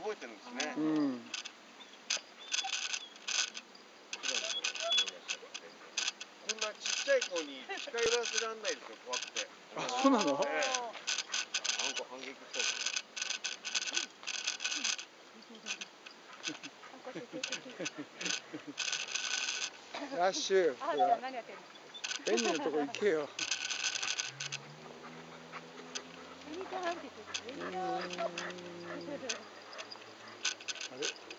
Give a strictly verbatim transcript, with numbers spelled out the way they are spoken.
覚えてるんですね。 うん。 こんなちっちゃい子に近寄らせられないですよ、怖くて。 あ、そうなの？ ええ。あんこ反撃したじゃん。ラッシュ。 あーちゃん何やってんの？ ベンニのとこ行けよ。 ベニちゃんって言ってる。ベニちゃん。 あれ？